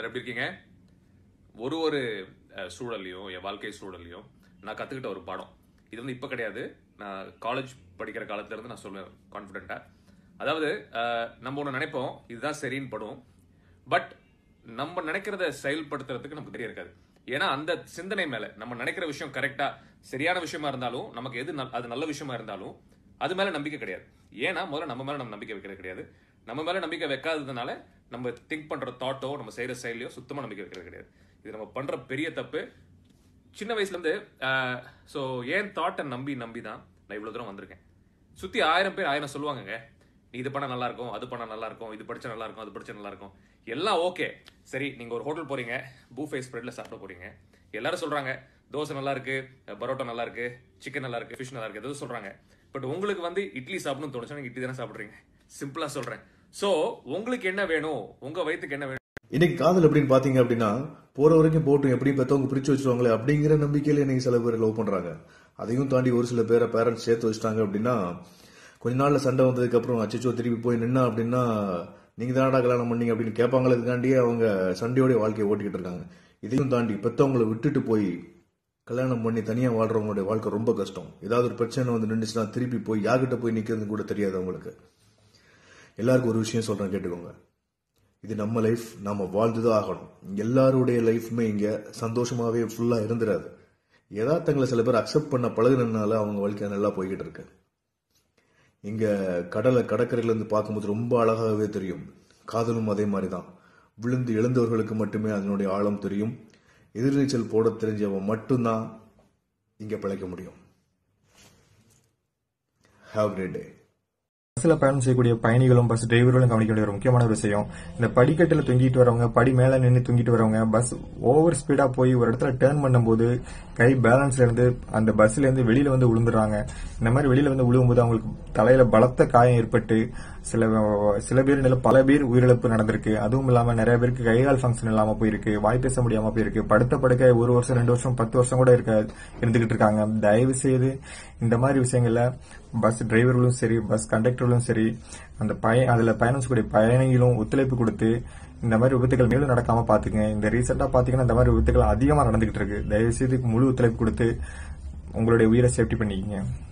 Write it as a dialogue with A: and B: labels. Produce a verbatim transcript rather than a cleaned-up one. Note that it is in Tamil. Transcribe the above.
A: எல்லாரும் எப்படி இருக்கீங்க? ஒரு ஒரு சூழலையும் என் வாழ்க்கை சூழலையும் நான் கத்துக்கிட்ட ஒரு பாடம். இது வந்து இப்ப கிடையாது, நான் காலேஜ் படிக்கிற காலத்துல இருந்து நான் சொல்லுவேன் கான்ஃபிடென்ட்டா. அதாவது நம்ம ஒன்று நினைப்போம், இதுதான் சரின்னு படும். பட் நம்ம நினைக்கிறத செயல்படுத்துறதுக்கு நமக்கு தெரிய இருக்காது. ஏன்னா அந்த சிந்தனை மேல நம்ம நினைக்கிற விஷயம் கரெக்டா சரியான விஷயமா இருந்தாலும், நமக்கு எது அது நல்ல விஷயமா இருந்தாலும் அது மேல நம்பிக்கை கிடையாது. ஏன்னா முதல்ல நம்ம மேல நம்ம நம்பிக்கை வைக்கிறது கிடையாது. நம்ம மேல நம்பிக்கை வைக்காததுனால நம்ம திங்க் பண்ற தாட்டோ நம்ம செய்யற செயலையோ சுத்தமா நம்பிக்கை வைக்கிறது கிடையாது. இது நம்ம பண்ற பெரிய தப்பு. சின்ன வயசுல இருந்து ஸோ ஏன் தாட்டை நம்பி நம்பி தான் நான் இவ்வளவு தூரம் வந்திருக்கேன். சுத்தி ஆயிரம் பேர் ஆயிரம் சொல்லுவாங்க, நீ இது பண்ணா நல்லா இருக்கும், அது பண்ணா நல்லா இருக்கும், இது படிச்சா நல்லா இருக்கும், அது படிச்சா நல்லா இருக்கும், எல்லாம் ஓகே. சரி, நீங்க ஒரு ஹோட்டல் போறீங்க, பூஃபே ஸ்ப்ரெட்ல சாப்பிட போறீங்க. எல்லாரும் சொல்றாங்க தோசை நல்லா இருக்கு, பரோட்டா நல்லா இருக்கு, சிக்கன் நல்லா இருக்கு, ஃபிஷ் நல்லா இருக்கு, எதுவும் சொல்றாங்க. பட் உங்களுக்கு வந்து இட்லி சாப்பிடணும்னு தோணுச்சா நீங்க இட்லி தானே சாப்பிடுறீங்க. சிம்பிளா சொல்றேன். சோ உங்களுக்கு என்ன வேணும், உங்க வயிற்றுக்கு என்ன வேணும்.
B: இன்னைக்கு காதல் எப்படின்னு பாத்தீங்க அப்படின்னா, போற வரைக்கும் போட்டும் எப்படியும் பெற்றவங்க பிரிச்சு வச்சிருவாங்களே அப்படிங்கிற நம்பிக்கையில இன்னைக்கு சில பேர் லவ் பண்றாங்க. அதையும் தாண்டி ஒரு சில பேரை பேரண்ட்ஸ் சேர்த்து வச்சிட்டாங்க அப்படின்னா, கொஞ்ச நாள்ல சண்டை வந்ததுக்கு அப்புறம் அச்சோ திருப்பி போய் நின்னா அப்படின்னா, நீங்க தானடா கல்யாணம் பண்ணீங்க அப்படின்னு கேட்பாங்களுக்காண்டியே அவங்க சண்டையோட வாழ்க்கையை ஓட்டிக்கிட்டு இருக்காங்க. இதையும் தாண்டி பெற்றவங்களை விட்டுட்டு போய் கல்யாணம் பண்ணி தனியா வாழ்றவங்களுடைய வாழ்க்கை ரொம்ப கஷ்டம். ஏதாவது ஒரு பிரச்சனை வந்து நின்றுச்சுன்னா திருப்பி போய் யார்கிட்ட போய் நிக்கிறது கூட தெரியாது அவங்களுக்கு. எல்லாருக்கும் ஒரு விஷயம் சொல்றேன், கேட்டுக்கோங்க. இது நம்ம லைஃப், நாம வாழ்ந்துதான் ஆகணும். எல்லாருடைய லைஃப்மே இங்க சந்தோஷமாவே ஃபுல்லா இருந்துராது. யதார்த்தங்களை சில பேர் அக்செப்ட் பண்ண பழகுனதுனால அவங்க வாழ்க்கை நல்லா போய்கிட்டு இருக்கு. இங்க கடலை கடற்கரையில இருந்து பார்க்கும்போது ரொம்ப அழகாகவே தெரியும். காதலும் அதே மாதிரிதான். விழுந்து எழுந்தவர்களுக்கு மட்டுமே அதனுடைய ஆழம் தெரியும். எதிர்நீச்சல் போட தெரிஞ்சவன் மட்டும்தான் இங்க பிழைக்க முடியும். Have great day.
C: பஸ்ல பயணம் செய்யக்கூடிய பயணிகளும் பஸ் டிரைவர்களும் கவனிக்க வேண்டிய ஒரு முக்கியமான ஒரு விஷயம், இந்த படிக்கட்டுல தொங்கிட்டு வரவங்க, படி மேல நின்று தொங்கிட்டு வரவங்க, பஸ் ஓவர் ஸ்பீடா போய் ஒரு இடத்துல டேர்ன் பண்ணும்போது கை பேலன்ஸ்ல இருந்து அந்த பஸ்ல இருந்து வெளியில வந்து விழுந்துடுறாங்க. இந்த மாதிரி வெளியில வந்து விழுகும்போது அவங்களுக்கு தலையில பலத்த காயம் ஏற்பட்டு சில சில பேர் பல பேர் உயிரிழப்பு நடந்திருக்கு. அதுவும் இல்லாம நிறைய பேருக்கு கைகால் ஃபங்க்ஷன் இல்லாம போயிருக்கு, வாய் பேச முடியாம போயிருக்கு, படுத்த படுக்க ஒரு வருஷம் ரெண்டு வருஷம் பத்து வருஷம் கூட இருக்க இருந்துகிட்டு இருக்காங்க. தயவு செய்து இந்த மாதிரி விஷயங்கள்ல பஸ் டிரைவர்களும் சரி, பஸ் கண்டக்டர்களும் சரி, அந்த பய அதுல பயணம் செய்யக்கூடிய பயணிகளும் ஒத்துழைப்பு கொடுத்து இந்த மாதிரி விபத்துகள் மேலும் நடக்காம பாத்துங்க. இந்த ரீசெண்டா பாத்தீங்கன்னா இந்த மாதிரி விபத்துகள் அதிகமா நடந்துகிட்டு இருக்கு. தயவு செய்து முழு ஒத்துழைப்பு கொடுத்து உங்களுடைய உயிரை சேஃப்டி பண்ணிக்கங்க.